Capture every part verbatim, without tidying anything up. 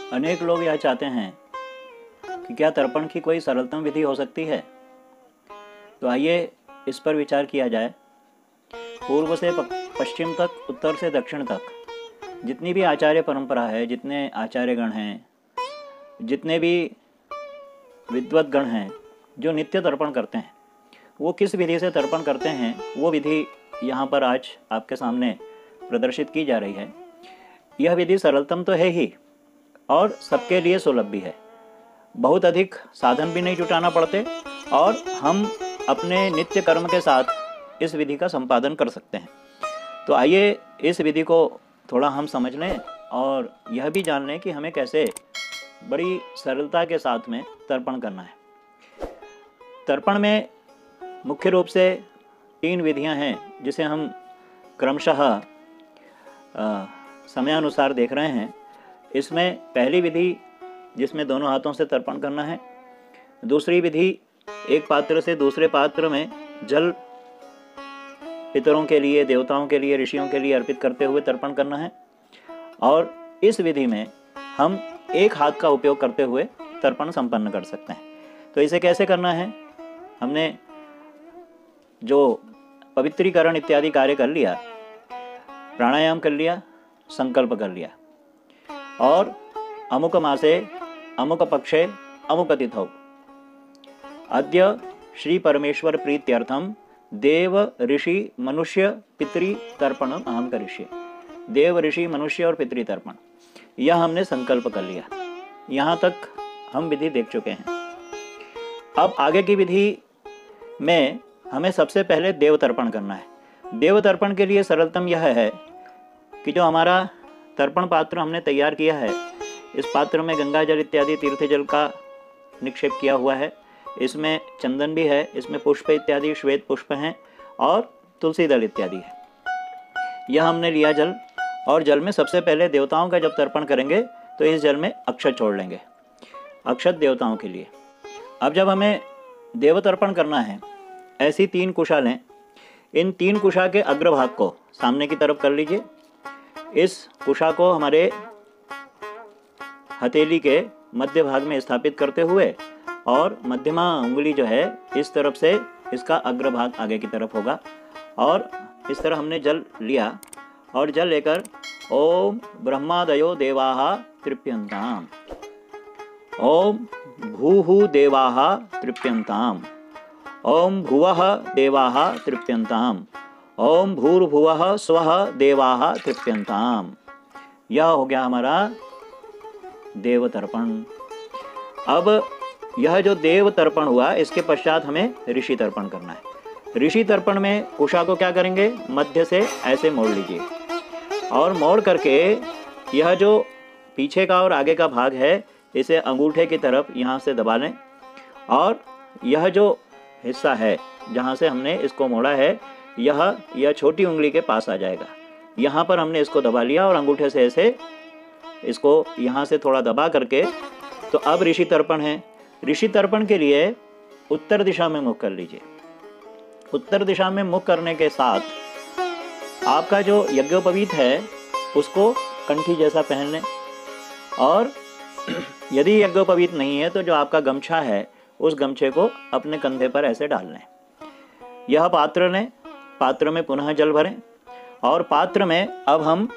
अनेक लोग यह चाहते हैं कि क्या तर्पण की कोई सरलतम विधि हो सकती है। तो आइए इस पर विचार किया जाए। पूर्व से पश्चिम तक, उत्तर से दक्षिण तक जितनी भी आचार्य परंपरा है, जितने आचार्यगण हैं, जितने भी विद्वत गण हैं जो नित्य तर्पण करते हैं, वो किस विधि से तर्पण करते हैं, वो विधि यहाँ पर आज आपके सामने प्रदर्शित की जा रही है। यह विधि सरलतम तो है ही और सबके लिए सुलभ भी है। बहुत अधिक साधन भी नहीं जुटाना पड़ते और हम अपने नित्य कर्म के साथ इस विधि का संपादन कर सकते हैं। तो आइए इस विधि को थोड़ा हम समझ लें और यह भी जान लें कि हमें कैसे बड़ी सरलता के साथ में तर्पण करना है। तर्पण में मुख्य रूप से तीन विधियां हैं जिसे हम क्रमशः समयानुसार देख रहे हैं। इसमें पहली विधि जिसमें दोनों हाथों से तर्पण करना है, दूसरी विधि एक पात्र से दूसरे पात्र में जल पितरों के लिए, देवताओं के लिए, ऋषियों के लिए अर्पित करते हुए तर्पण करना है, और इस विधि में हम एक हाथ का उपयोग करते हुए तर्पण संपन्न कर सकते हैं। तो इसे कैसे करना है, हमने जो पवित्रीकरण इत्यादि कार्य कर लिया, प्राणायाम कर लिया, संकल्प कर लिया, और अमुक मासे अमुक पक्षे अमुक तिथौ अद्य श्री परमेश्वर प्रीत्यर्थम देव ऋषि मनुष्य पितृ तर्पणम अहम करिष्ये। देव, ऋषि, मनुष्य और पितृ तर्पण, यह हमने संकल्प कर लिया। यहाँ तक हम विधि देख चुके हैं। अब आगे की विधि में हमें सबसे पहले देव तर्पण करना है। देव तर्पण के लिए सरलतम यह है कि जो हमारा तर्पण पात्र हमने तैयार किया है, इस पात्र में गंगा जल इत्यादि तीर्थ जल का निक्षेप किया हुआ है, इसमें चंदन भी है, इसमें पुष्प इत्यादि श्वेत पुष्प हैं और तुलसी दल इत्यादि है। यह हमने लिया जल, और जल में सबसे पहले देवताओं का जब तर्पण करेंगे तो इस जल में अक्षत छोड़ लेंगे, अक्षत देवताओं के लिए। अब जब हमें देव तर्पण करना है, ऐसी तीन कुशा लें। इन तीन कुशा के अग्रभाग को सामने की तरफ कर लीजिए। इस कुशा को हमारे हथेली के मध्य भाग में स्थापित करते हुए, और मध्यमा उंगली जो है इस तरफ से इसका अग्रभाग आगे की तरफ होगा, और इस तरह हमने जल लिया, और जल लेकर ओम ब्रह्मादयो देवाः तृप्यन्ताम, ओम भूः देवाः तृप्यन्ताम, ओम भुवः देवाः तृप्यन्ताम, ओम भूर्भुवः स्वः देवाः तृप्यन्ताम। यह हो गया हमारा देव तर्पण। अब यह जो देव तर्पण हुआ, इसके पश्चात हमें ऋषि तर्पण करना है। ऋषि तर्पण में कुशा को क्या करेंगे, मध्य से ऐसे मोड़ लीजिए, और मोड़ करके यह जो पीछे का और आगे का भाग है, इसे अंगूठे की तरफ यहाँ से दबा लें, और यह जो हिस्सा है जहाँ से हमने इसको मोड़ा है, यह यह छोटी उंगली के पास आ जाएगा। यहाँ पर हमने इसको दबा लिया और अंगूठे से ऐसे इसको यहाँ से थोड़ा दबा करके, तो अब ऋषि तर्पण है। ऋषि तर्पण के लिए उत्तर दिशा में मुख कर लीजिए। उत्तर दिशा में मुख करने के साथ आपका जो यज्ञोपवीत है उसको कंठी जैसा पहन लें, और यदि यज्ञोपवीत नहीं है तो जो आपका गमछा है उस गमछे को अपने कंधे पर ऐसे डाल लें। यह पात्र लें, पात्र में पुनः जल भरें, और पात्र में अब हम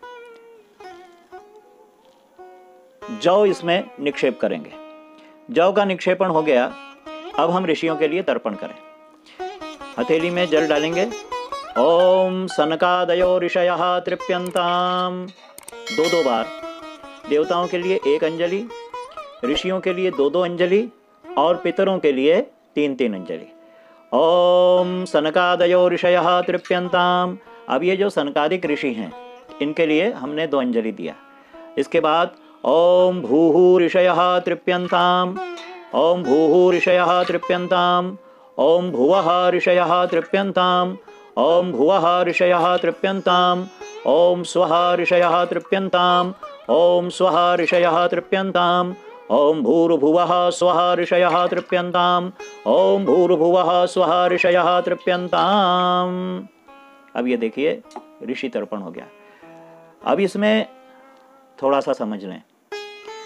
जौ इसमें निक्षेप करेंगे। जौ का निक्षेपण हो गया। अब हम ऋषियों के लिए तर्पण करें। हथेली में जल डालेंगे। ओम सनकादयो ऋषयः तृप्यन्ताम, दो दो बार। देवताओं के लिए एक अंजलि, ऋषियों के लिए दो दो अंजलि, और पितरों के लिए तीन तीन अंजलि। ओम सनकादयो ऋषयः तृप्यन्ताम। अब ये जो सनकादिक ऋषि हैं, इनके लिए हमने दो अंजलि दिया। इसके बाद ओम भूः ऋषयः तृप्यन्ताम, ओम भूः ऋषयः तृप्यन्ताम, ओम भुवः ऋषयः तृप्यन्ताम, ओम भुवः ऋषयः तृप्यन्ताम, ओम स्वः ऋषयः तृप्यन्ताम, ओम स्वः ऋषयः तृप्यन्ताम, ओम भूर्भुवः स्वः ऋषयः तृप्यन्ताम, ओम भूर्भुवः स्वः ऋषयः तृप्यन्ताम। अब ये देखिए ऋषि तर्पण हो गया। अब इसमें थोड़ा सा समझ लें।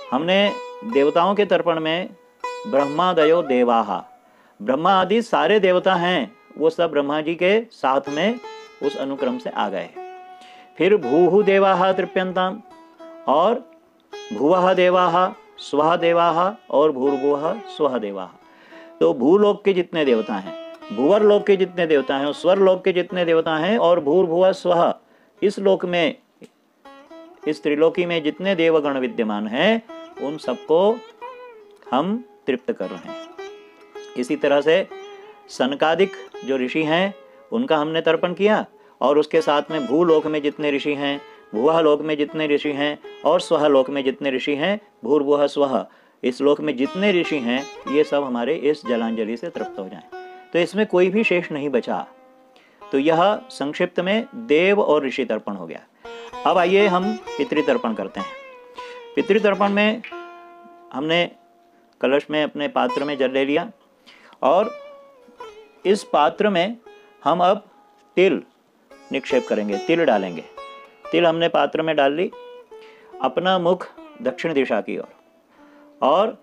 हमने देवताओं के तर्पण में ब्रह्मादयो देवाहा, ब्रह्मा आदि सारे देवता हैं, वो सब ब्रह्मा जी के साथ में उस अनुक्रम से आ गए। फिर भूहु देवाहा तृप्यंताम, और भुवः देवाहा, स्वः देवाहा और भूर्भुवः स्वः देवाहा। तो भूलोक के जितने देवता हैं, भूवर लोक के जितने देवता हैं, स्वर लोक के जितने देवता हैं, और भूर्भुवः स्वः, इस लोक में, इस त्रिलोकी में जितने देवगण विद्यमान हैं, उन सबको हम तृप्त कर रहे हैं। इसी तरह से सनकादिक जो ऋषि हैं उनका हमने तर्पण किया, और उसके साथ में भूलोक में जितने ऋषि हैं, भुवः लोक में जितने ऋषि हैं, और स्वः लोक में जितने ऋषि हैं, भूर्भुवः स्वः, इस लोक में जितने ऋषि हैं, ये सब हमारे इस जलांजलि से तृप्त हो जाएं। तो इसमें कोई भी शेष नहीं बचा। तो यह संक्षिप्त में देव और ऋषि तर्पण हो गया। अब आइए हम पितृतर्पण करते हैं। पितृतर्पण में हमने कलश में, अपने पात्र में जल ले लिया, और इस पात्र में हम अब तिल निक्षेप करेंगे, तिल डालेंगे। तिल हमने पात्र में डाल ली, अपना मुख दक्षिण दिशा की ओर, और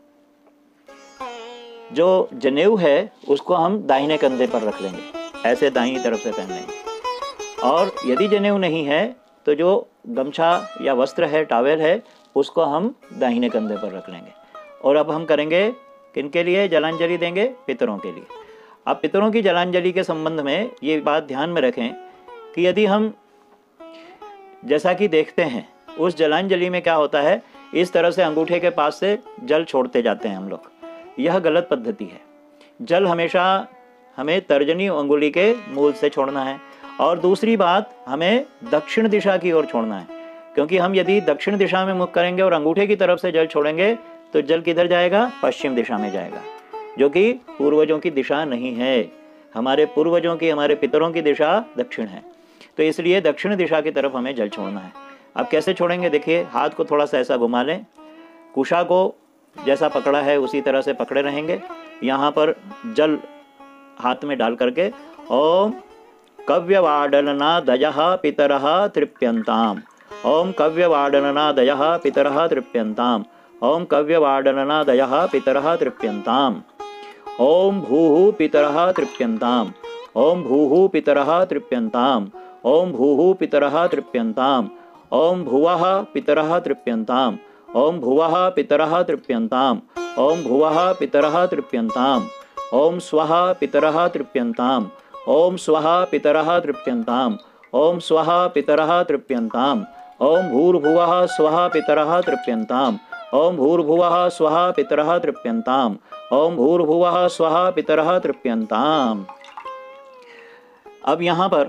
जो जनेऊ है उसको हम दाहिने कंधे पर रख लेंगे, ऐसे दाहिनी तरफ से पहन लेंगे। और यदि जनेऊ नहीं है तो जो गमछा या वस्त्र है, टावेल है, उसको हम दाहिने कंधे पर रख लेंगे। और अब हम करेंगे किनके लिए जलांजलि देंगे? पितरों के लिए। अब पितरों की जलांजलि के संबंध में ये बात ध्यान में रखें कि यदि हम, जैसा कि देखते हैं उस जलांजलि में क्या होता है, इस तरह से अंगूठे के पास से जल छोड़ते जाते हैं हम लोग, यह गलत पद्धति है। जल हमेशा हमें तर्जनी अंगुली के मूल से छोड़ना है, और दूसरी बात, हमें दक्षिण दिशा की ओर छोड़ना है, क्योंकि हम यदि दक्षिण दिशा में मुख करेंगे और अंगूठे की तरफ से जल छोड़ेंगे तो जल किधर जाएगा? पश्चिम दिशा में जाएगा, जो कि पूर्वजों की दिशा नहीं है। हमारे पूर्वजों की, हमारे पितरों की दिशा दक्षिण है, तो इसलिए दक्षिण दिशा की तरफ हमें जल छोड़ना है। अब कैसे छोड़ेंगे? देखिए, हाथ को थोड़ा सा ऐसा घुमा लें, कुशा को जैसा पकड़ा है उसी तरह से पकड़े रहेंगे। यहाँ पर जल हाथ में डाल करके ओम कव्यवाडननादयः पितरः तृप्यन्ताम, ओम कव्यवाडननादयः पितरः तृप्यन्ताम, ओम कव्यवाडननादयः पितरः तृप्यन्ताम, ओम भूः पितरः तृप्यन्ताम, ओम भूः पितरः तृप्यन्ताम, ओम भूः पितरः तृप्यन्ताम, ओम भुवः पितरः तृप्यन्ताम, ओम भुवः पितरः तृप्यन्ताम, ओम भुवः पितरः तृप्यन्ताम, ओम स्वः पितरः तृप्यन्ताम, ओम स्वः पितरः तृप्यन्ताम, ओम स्वः पितरः तृप्यन्ताम, ओम भूर्भुवः स्वः पितरः तृप्यन्ताम, ओम भूर्भुवः स्वः पितरः तृप्यन्ताम, ओम भूर्भुवः स्वः पितरः तृप्यन्ताम। अब यहाँ पर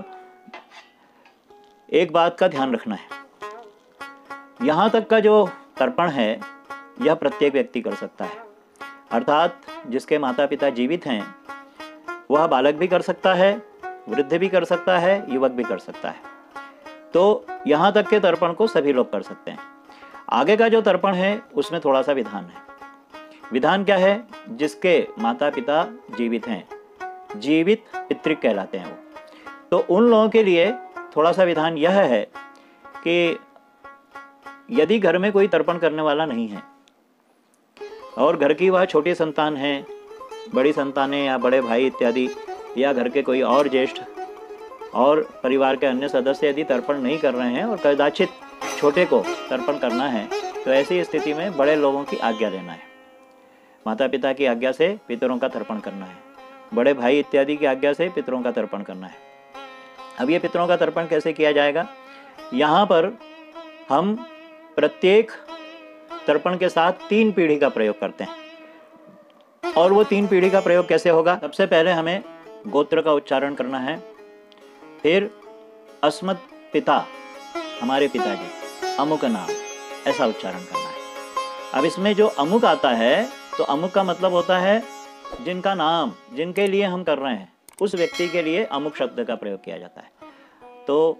एक बात का ध्यान रखना है, यहाँ तक का जो तर्पण है यह प्रत्येक व्यक्ति कर सकता है, अर्थात जिसके माता पिता जीवित हैं वह बालक भी कर सकता है, वृद्ध भी कर सकता है, युवक भी कर सकता है। तो यहाँ तक के तर्पण को सभी लोग कर सकते हैं। आगे का जो तर्पण है उसमें थोड़ा सा विधान है। विधान क्या है? जिसके माता पिता जीवित हैं, जीवित पितृक कहलाते हैं वो, तो उन लोगों के लिए थोड़ा सा विधान यह है कि यदि घर में कोई तर्पण करने वाला नहीं है और घर की वह छोटी संतान है, बड़ी संतानें या बड़े भाई इत्यादि, या घर के कोई और ज्येष्ठ और परिवार के अन्य सदस्य यदि तर्पण नहीं कर रहे हैं और कदाचित छोटे को तर्पण करना है, तो ऐसी स्थिति में बड़े लोगों की आज्ञा लेना है। माता पिता की आज्ञा से पितरों का तर्पण करना है, बड़े भाई इत्यादि की आज्ञा से पितरों का तर्पण करना है। अब ये पितरों का तर्पण कैसे किया जाएगा? यहाँ पर हम प्रत्येक तर्पण के साथ तीन पीढ़ी का प्रयोग करते हैं। और वो तीन पीढ़ी का प्रयोग कैसे होगा? सबसे पहले हमें गोत्र का उच्चारण करना है, फिर अस्मत् पिता, हमारे पिताजी, अमुक नाम, ऐसा उच्चारण करना है। अब इसमें जो अमुक आता है, तो अमुक का मतलब होता है जिनका नाम, जिनके लिए हम कर रहे हैं, उस व्यक्ति के लिए अमुक शब्द का प्रयोग किया जाता है। तो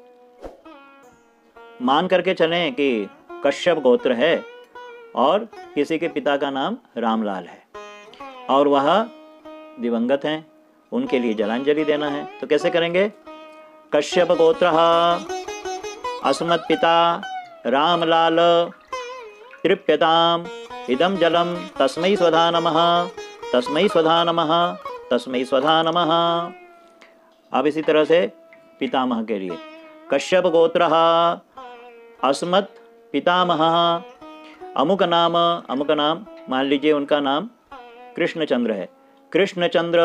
मान करके चलें कि कश्यप गोत्र है और किसी के पिता का नाम रामलाल है और वह दिवंगत हैं, उनके लिए जलांजलि देना है। तो कैसे करेंगे? कश्यप गोत्र अस्मत् पिता रामलाल तृप्यताम इदं जलं तस्मै स्वधा नमः, तस्मै स्वधा नमः, तस्मै स्वधा नमः। अब इसी तरह से पितामह के लिए कश्यप गोत्रः अस्मत् पितामहः अमुक नाम, अमुक नाम मान लीजिए उनका नाम कृष्णचंद्र है, कृष्णचंद्र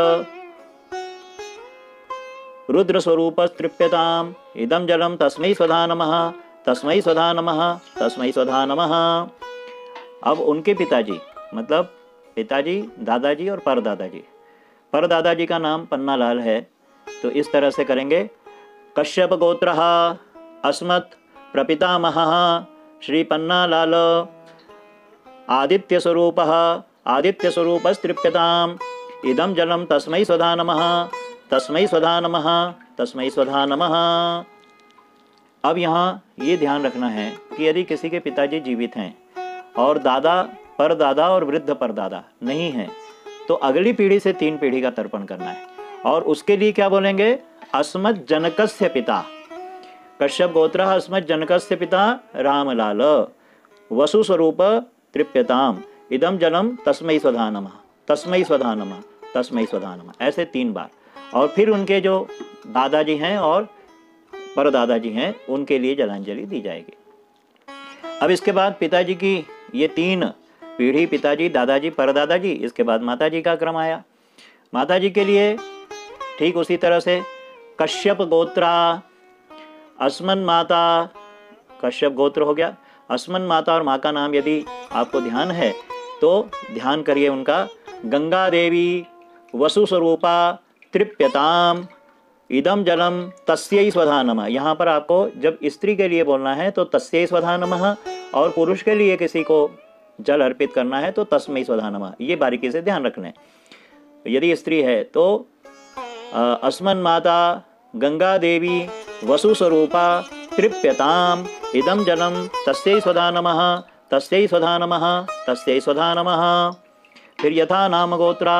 रुद्र स्वरूप तृप्यताम इदं जलम तस्मै स्वधा नमः, तस्मै स्वधा नमः, तस्मै स्वधा नमः। अब उनके पिताजी मतलब पिताजी, दादाजी और परदादाजी, परदादाजी का नाम पन्नालाल है, तो इस तरह से करेंगे कश्यप गोत्रः अस्मत् प्रपितामहः श्री पन्नालाल आदित्य स्वरूपः आदित्य स्वरूपस्तृप्यताम इदं जलम तस्मै स्वधा नमः, तस्मै स्वधा नमः, तस्मै स्वधा नमः। अब यहाँ ये ध्यान रखना है कि यदि किसी के पिताजी जीवित हैं और दादा परदादा और वृद्ध परदादा नहीं हैं, तो अगली पीढ़ी से तीन पीढ़ी का तर्पण करना है, और उसके लिए क्या बोलेंगे, अस्मत् जनकस्य पिता कश्यप गोत्र अस्मत् जनकस्य पिता रामलाल वसु स्वरूप तृप्यताम इदं जलम तस्मै स्वधा नमः, तस्मै स्वधा नमः, तस्मै स्वधा नमः, ऐसे तीन बार। और फिर उनके जो दादाजी हैं और परदादाजी हैं उनके लिए जलांजलि दी जाएगी। अब इसके बाद पिताजी की ये तीन पीढ़ी, पिताजी, दादाजी, परदादाजी, इसके बाद माताजी का क्रम आया। माताजी के लिए ठीक उसी तरह से कश्यप गोत्रा अस्मन माता, कश्यप गोत्र हो गया, अस्मन माता और माँ का नाम यदि आपको ध्यान है तो ध्यान करिए उनका, गंगा देवी वसु स्वरूपा तृप्यताम इदम जलम तस्यै स्वधा नमः। यहाँ पर आपको जब स्त्री के लिए बोलना है तो तस्यै स्वधा नमः, और पुरुष के लिए किसी को जल अर्पित करना है तो तस्मै स्वधा नमः। ये बारीकी से ध्यान रखना है। यदि स्त्री है तो अस्मन माता गंगा देवी वसु स्वरूपा तृप्यताम इदम जलम तस्यै स्वधा नमः, तस्यै स्वधा नमः, तस्यै स्वधा नमः। फिर यथा नाम गोत्रा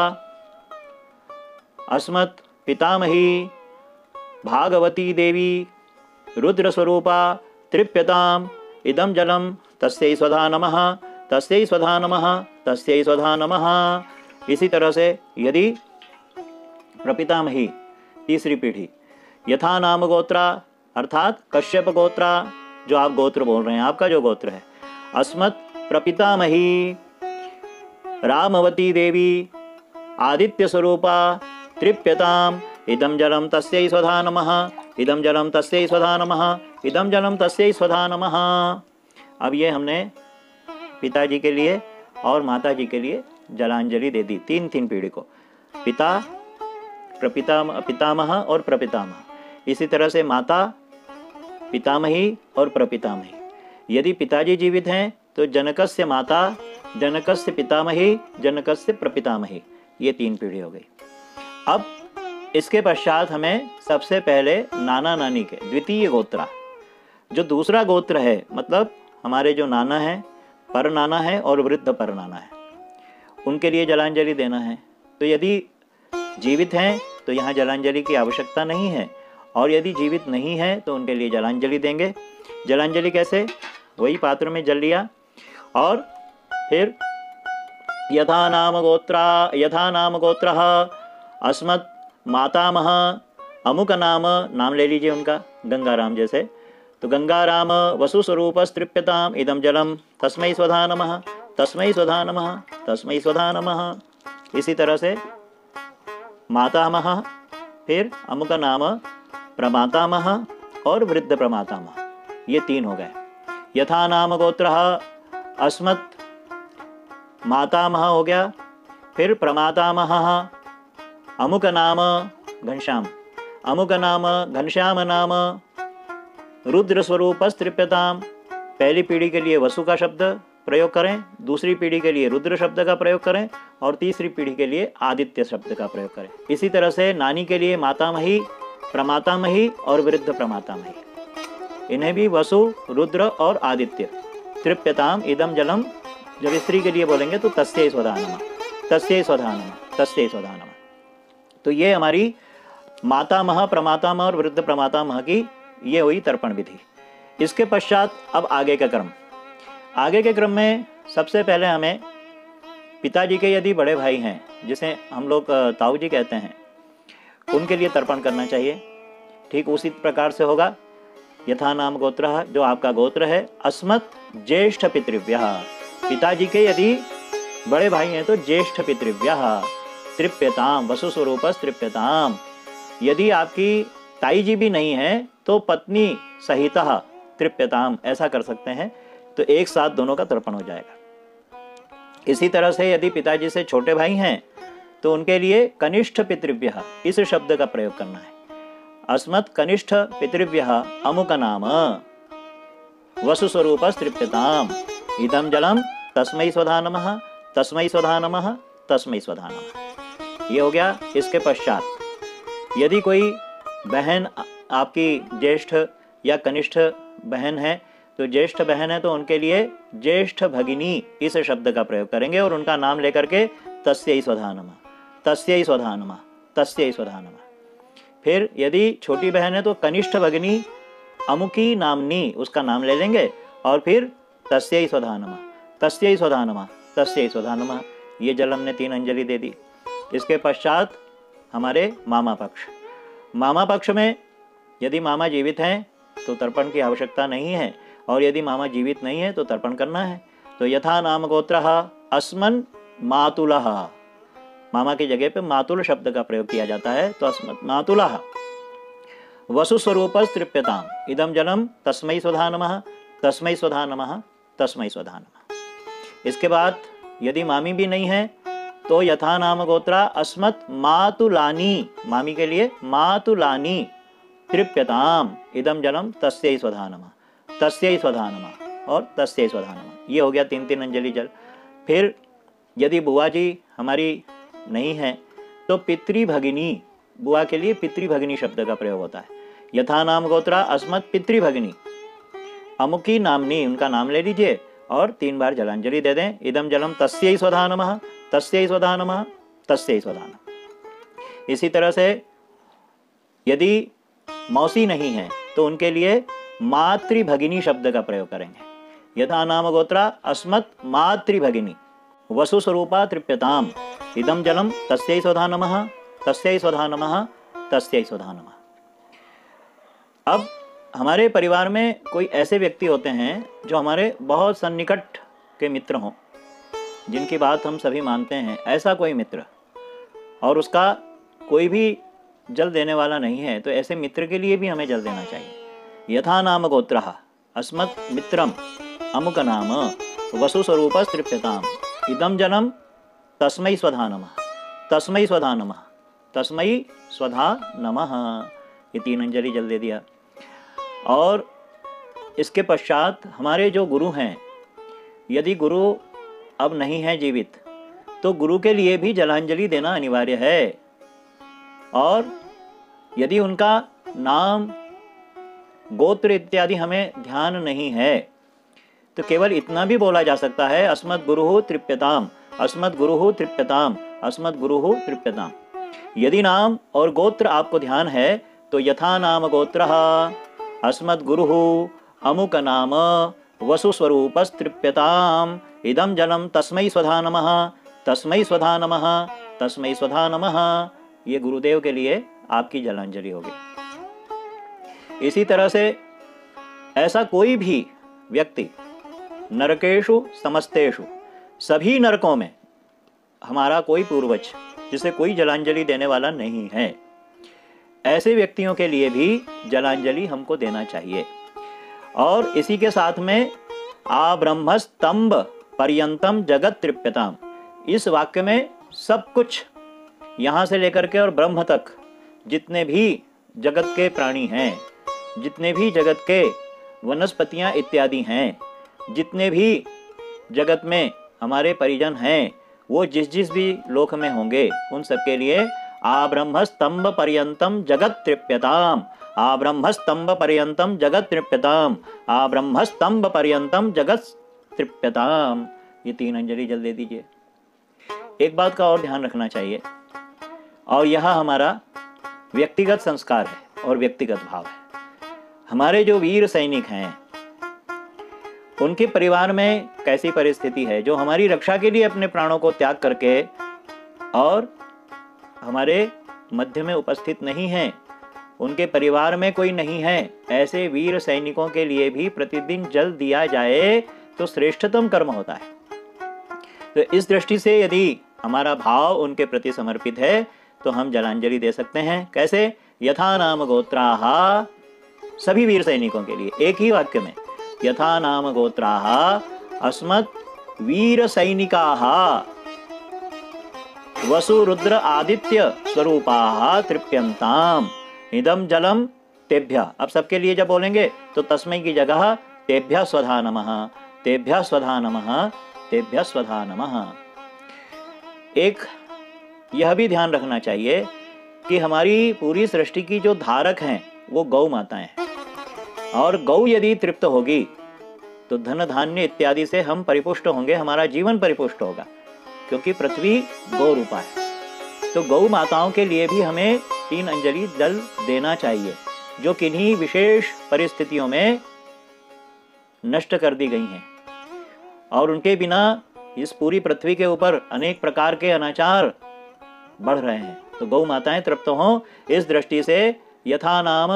अस्मत् पितामही भागवती देवी रुद्र स्वरूपा तृप्यताम इदं जलम तस्यै स्वधा नमः, तस्यै स्वधा नमः, तस्यै स्वधा नमः। इसी तरह से यदि प्रपितामही तीसरी पीढ़ी यथा नाम गोत्रा अर्थात कश्यप गोत्रा, जो आप गोत्र बोल रहे हैं, आपका जो गोत्र है, अस्मत् प्रपितामही रामवती देवी आदित्य स्वरूपा तृप्यताम इदं जलम तस्यै स्वधा नमः, इदं जलम तस्यै स्वधा नमः, इदं जलम तस्यै स्वधा नमः। अब ये हमने पिताजी के लिए और माताजी के लिए जलांजलि दे दी, तीन तीन पीढ़ी को, पिता, प्रपितामह, पितामह और प्रपितामह। इसी तरह से माता, पितामही और प्रपितामही। यदि पिताजी जीवित हैं तो जनकस्य माता, जनकस्य पितामही, जनकस्य प्रपितामही, ये तीन पीढ़ी हो गई। अब इसके पश्चात हमें सबसे पहले नाना नानी के द्वितीय गोत्रा, जो दूसरा गोत्र है, मतलब हमारे जो नाना है, पर नाना है और वृद्ध पर नाना है, उनके लिए जलांजलि देना है। तो यदि जीवित हैं तो यहाँ जलांजलि की आवश्यकता नहीं है, और यदि जीवित नहीं है तो उनके लिए जलांजलि देंगे। जलांजलि कैसे, वही पात्र में जल लिया, और फिर यथा नाम गोत्रा यथा नाम गोत्रः अस्मत् मातामह अमुक नाम, नाम ले लीजिए उनका, गंगाराम जैसे, तो गंगाराम वसु स्वरूपस्तृप्यताम इदं जलम तस्मै स्वधा नमः, तस्मै स्वधा नमः, तस्मै स्वधा नमः। इसी तरह से मातामह, फिर अमुक नाम प्रमातामह और वृद्ध प्रमातामह, ये तीन हो गए। यथा नाम गोत्रः अस्मत् मातामह हो गया, फिर प्रमातामह अमुक नाम घनश्याम, अमुक नाम घनश्याम नाम रुद्र स्वरूपस्तृप्यताम। पहली पीढ़ी के लिए वसु का शब्द प्रयोग करें, दूसरी पीढ़ी के लिए रुद्र शब्द का प्रयोग करें, और तीसरी पीढ़ी के लिए आदित्य शब्द का प्रयोग करें। इसी तरह से नानी के लिए मातामही, प्रमातामही और वृद्ध प्रमातामही, इन्हें भी वसु, रुद्र और आदित्य। तृप्यताम इदम जलम, जब स्त्री के लिए बोलेंगे तो तस्यै स्वधा नमः, तस्यै स्वधा नमः, तस्यै स्वधा नमः। तो ये हमारी मातामह, प्रमातामह और वृद्ध प्रमातामह की ये हुई तर्पण विधि। इसके पश्चात अब आगे का क्रम, आगे के क्रम में सबसे पहले हमें पिताजी के यदि बड़े भाई हैं, जिसे हम लोग ताऊ जी कहते हैं, उनके लिए तर्पण करना चाहिए। ठीक उसी प्रकार से होगा यथा नाम गोत्र, जो आपका गोत्र है, अस्मत् ज्येष्ठ पितृव्यः, पिताजी के यदि बड़े भाई हैं तो ज्येष्ठ पितृव्यः तृप्यताम वसुस्वरूप तृप्यताम। यदि आपकी ताई जी भी नहीं है तो पत्नी सहित तृप्यताम, ऐसा कर सकते हैं, तो एक साथ दोनों का तर्पण हो जाएगा। इसी तरह से यदि पिताजी से छोटे भाई हैं तो उनके लिए कनिष्ठ पितृव्यः, इस शब्द का प्रयोग करना है। अस्मत् कनिष्ठ पितृव्यः अमुक नाम वसुस्वरूप तृप्यताम, इदम जलम तस्मै स्वधा नमः, तस्मै स्वधा नमः, तस्मै स्वधा नमः। ये हो गया। इसके पश्चात यदि कोई बहन आपकी ज्येष्ठ या कनिष्ठ बहन है, तो ज्येष्ठ बहन है तो उनके लिए ज्येष्ठ भगिनी इस शब्द का प्रयोग करेंगे और उनका नाम लेकर के तस्यै स्वधा नमः, तस्यै स्वधा नमः, तस्यै स्वधा नमः। फिर यदि छोटी बहन है तो कनिष्ठ भगिनी अमुकी नामनी, उसका नाम ले लेंगे और फिर तस्यै स्वधा नमः, तस्यै स्वधा नमः, तस्यै स्वधा नमः। ये जल हमने तीन अंजलि दे दी। इसके पश्चात हमारे मामा पक्ष। मामा पक्ष में यदि मामा जीवित हैं तो तर्पण की आवश्यकता नहीं है, और यदि मामा जीवित नहीं है तो तर्पण करना है। तो यथा नाम गोत्रः अस्मन् मातुलः, मामा की जगह पे मातुल शब्द का प्रयोग किया जाता है, तो अस्मत् मातुलः वसुस्वरूप तृप्यताम, इदम जलम तस्मै स्वधा नमः, तस्मै स्वधा नमः, तस्मै स्वधा नमः। इसके बाद यदि मामी भी नहीं है तो यथा नाम गोत्रा अस्मत् मातुलानी, मामी के लिए मातुलानी तृप्यताम, इदम जलम तस्यै स्वधा नमः, तस्यै स्वधा नमः और तस्यै स्वधा नमः। ये हो गया तीन तीन अंजलि जल। फिर यदि बुआ जी हमारी नहीं है तो पितृ भगिनी, बुआ के लिए पितृ भगिनी शब्द का प्रयोग होता है। यथा नाम गोत्रा अस्मत् पितृ भगिनी अमुकी नामनी, उनका नाम ले लीजिए और तीन बार जलांजलि दे दें। इदम जलम तस्यै स्वधा नमः, तस्यै स्वधा नमः, तस्यै स्वधा नमः। इसी तरह से यदि मौसी नहीं है तो उनके लिए मातृभगिनी शब्द का प्रयोग करेंगे। यथा नाम गोत्रा अस्मत् मातृभगिनी वसुस्वरूपा तृप्यताम, इदम जलम तस्यै स्वधा नमः, तस्यै स्वधा नमः, तस्यै स्वधा नमः। अब हमारे परिवार में कोई ऐसे व्यक्ति होते हैं जो हमारे बहुत सन्निकट के मित्र हों, जिनकी बात हम सभी मानते हैं, ऐसा कोई मित्र, और उसका कोई भी जल देने वाला नहीं है, तो ऐसे मित्र के लिए भी हमें जल देना चाहिए। यथा नाम गोत्रः अस्मत् मित्रम अमुक नाम वसुस्वरूप तृप्यताम, इदम जलम तस्मै स्वधा नमः, तस्मै स्वधा नमः, तस्मै स्वधा नमः। ये तीन अंजलि जल दे दिया। और इसके पश्चात हमारे जो गुरु हैं, यदि गुरु अब नहीं है जीवित तो गुरु के लिए भी जलांजलि देना अनिवार्य है। और यदि उनका नाम गोत्र इत्यादि हमें ध्यान नहीं है तो केवल इतना भी बोला जा सकता है, अस्मत् गुरुः तृप्यताम, अस्मत् गुरुः तृप्यताम, अस्मत् गुरुः तृप्यताम। यदि नाम और गोत्र आपको ध्यान है तो यथा नाम गोत्रः अस्मत् गुरुः अमुक नाम वसुस्वरूप तृप्यताम, इदम जलम तस्मै स्वधा नमः, तस्मै स्वधा नमः, तस्मै स्वधा नमः। ये गुरुदेव के लिए आपकी जलांजलि होगी। इसी तरह से ऐसा कोई भी व्यक्ति नरकेषु समस्तेषु, सभी नरकों में हमारा कोई पूर्वज जिसे कोई जलांजलि देने वाला नहीं है, ऐसे व्यक्तियों के लिए भी जलांजलि हमको देना चाहिए। और इसी के साथ में आ ब्रह्मस्तंभ पर्यंतम जगत तृप्यताम, इस वाक्य में सब कुछ यहाँ से लेकर के और ब्रह्म तक जितने भी जगत के प्राणी हैं, जितने भी जगत के वनस्पतियाँ इत्यादि हैं, जितने भी जगत में हमारे परिजन हैं, वो जिस जिस भी लोक में होंगे उन सबके लिए आ ब्रह्मस्तंभ पर्यंतम जगत तृप्यताम, आ ब्रह्मस्तंभ पर्यंतम जगत तृप्यताम, आ ब्रह्मस्तंभ पर्यंतम जगत तृप्यताम। ये तीन अंजलि जल दे दीजिए। एक बात का और ध्यान रखना चाहिए, और यह हमारा व्यक्तिगत संस्कार है और व्यक्तिगत भाव है। हमारे जो वीर सैनिक हैं उनके परिवार में कैसी परिस्थिति है, जो हमारी रक्षा के लिए अपने प्राणों को त्याग करके और हमारे मध्य में उपस्थित नहीं है, उनके परिवार में कोई नहीं है, ऐसे वीर सैनिकों के लिए भी प्रतिदिन जल दिया जाए तो श्रेष्ठतम कर्म होता है। तो इस दृष्टि से यदि हमारा भाव उनके प्रति समर्पित है तो हम जलांजलि दे सकते हैं। कैसे? यथा नाम गोत्राः, सभी वीर सैनिकों के लिए एक ही वाक्य में, यथा नाम गोत्राः अस्मत् वीर सैनिकाः वसु रुद्र आदित्य स्वरूपाः तृप्यन्ताम इदम जलम तेभ्यः। अब सबके लिए जब बोलेंगे तो तस्मै की जगह तेभ्यः स्वधा नमः, तेभ्यः स्वधा नमः, तेभ्यः स्वधा नमः। एक यह भी ध्यान रखना चाहिए कि हमारी पूरी सृष्टि की जो धारक हैं वो गौ माताएं हैं, और गौ यदि तृप्त होगी तो धन धान्य इत्यादि से हम परिपुष्ट होंगे, हमारा जीवन परिपुष्ट होगा, क्योंकि पृथ्वी गौ रूपा है। तो गौ माताओं के लिए भी हमें तीन अंजलि जल देना चाहिए, जो किन्हीं विशेष परिस्थितियों में नष्ट कर दी गई हैं, और उनके बिना इस पूरी पृथ्वी के ऊपर अनेक प्रकार के अनाचार बढ़ रहे हैं। तो गौ माताएं तृप्त हों, इस दृष्टि से यथा नाम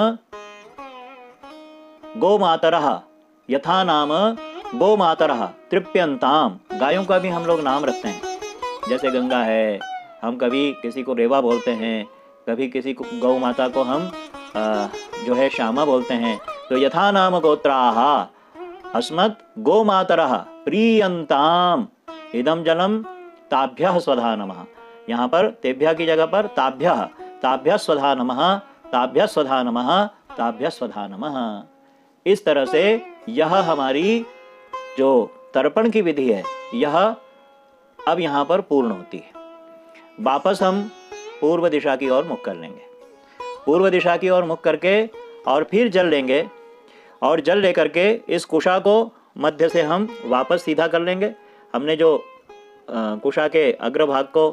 गौ मातरः, यथा नाम गौ मातरः तृप्यन्ताम। गायों का भी हम लोग नाम रखते हैं, जैसे गंगा है, हम कभी किसी को रेवा बोलते हैं, कभी किसी को गौ माता को हम आ, जो है श्यामा बोलते हैं। तो यथा नाम गोत्राः अस्मत् गौ मातरः प्रीयन्ताम इदम जलम ताभ्यः स्वधा नमः। यहाँ पर तेभ्यः की जगह पर ताभ्यः, ताभ्यः स्वधा नमः, ताभ्यः स्वधा नमः, ताभ्यः स्वधा नमः। इस तरह से यह हमारी जो तर्पण की विधि है यह अब यहाँ पर पूर्ण होती है। वापस हम पूर्व दिशा की ओर मुख कर लेंगे, पूर्व दिशा की ओर मुख करके और फिर जल लेंगे, और जल लेकर के इस कुशा को मध्य से हम वापस सीधा कर लेंगे। हमने जो कुशा के अग्रभाग को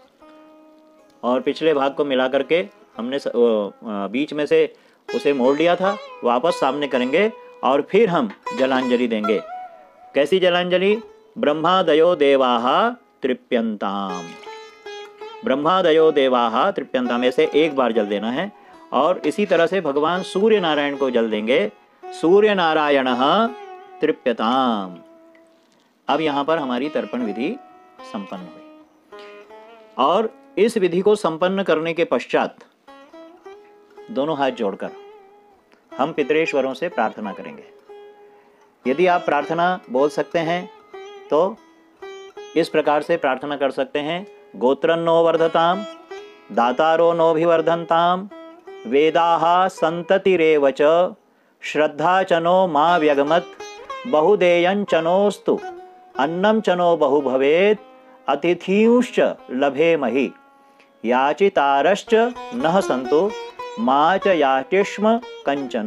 और पिछले भाग को मिला करके हमने बीच में से उसे मोड़ लिया था, वापस सामने करेंगे और फिर हम जलांजलि देंगे। कैसी जलांजलि? ब्रह्मादयो देवाः तृप्यन्ताम, ब्रह्मादयो देवाः तृप्यन्ताम, ऐसे एक बार जल देना है। और इसी तरह से भगवान सूर्य नारायण को जल देंगे, सूर्य नारायणः तृप्यताम। अब यहाँ पर हमारी तर्पण विधि संपन्न हुई। और इस विधि को संपन्न करने के पश्चात दोनों हाथ जोड़कर हम पितरेश्वरों से प्रार्थना करेंगे। यदि आप प्रार्थना बोल सकते हैं तो इस प्रकार से प्रार्थना कर सकते हैं। गोत्रन्नो वर्धताम, दातारो नोभिवर्धन्ताम, वेदाः संततिरेव च, श्रद्धा चनो मा व्यगमत्, बहुदेयं चनोस्तु, अन्नं चनो बहु भवेत्, अतिथिंश्च लभेमहि, याचितारश्च नः सन्तु, मा च याचिष्म कंचन।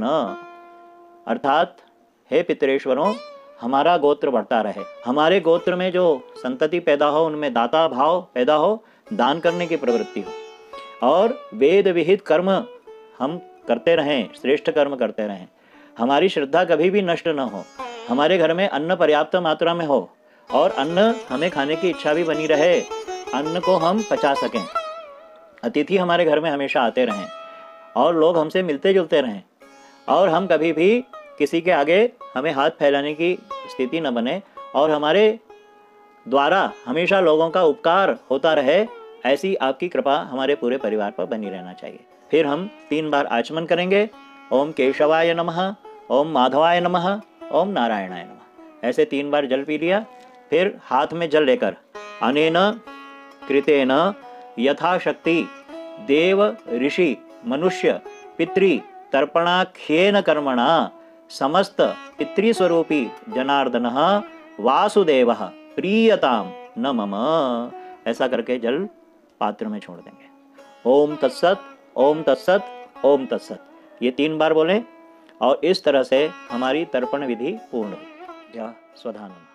अर्थात हे पितरेश्वरों, हमारा गोत्र बढ़ता रहे, हमारे गोत्र में जो संतति पैदा हो उनमें दाता भाव पैदा हो, दान करने की प्रवृत्ति हो, और वेद विहित कर्म हम करते रहें, श्रेष्ठ कर्म करते रहें, हमारी श्रद्धा कभी भी नष्ट न हो, हमारे घर में अन्न पर्याप्त मात्रा में हो, और अन्न हमें खाने की इच्छा भी बनी रहे, अन्न को हम पचा सकें, अतिथि हमारे घर में हमेशा आते रहें, और लोग हमसे मिलते जुलते रहें, और हम कभी भी किसी के आगे हमें हाथ फैलाने की स्थिति न बने, और हमारे द्वारा हमेशा लोगों का उपकार होता रहे, ऐसी आपकी कृपा हमारे पूरे परिवार पर बनी रहना चाहिए। फिर हम तीन बार आचमन करेंगे। ओम केशवाय नमः, ओम माधवाय नमः, ओम नारायणाय नमः। ऐसे तीन बार जल पी लिया। फिर हाथ में जल लेकर अनेन कृतेन यथाशक्ति देव ऋषि मनुष्य पितृ तर्पणाख्येन कर्मणा समस्त पितृस्वरूपी जनार्दनः वासुदेवः प्रीयताम न मम, ऐसा करके जल पात्र में छोड़ देंगे। ओम तत्सत, ओम तत्सत, ओम तत्सत, ये तीन बार बोलें, और इस तरह से हमारी तर्पण विधि पूर्ण हुई। या स्वधा नमः।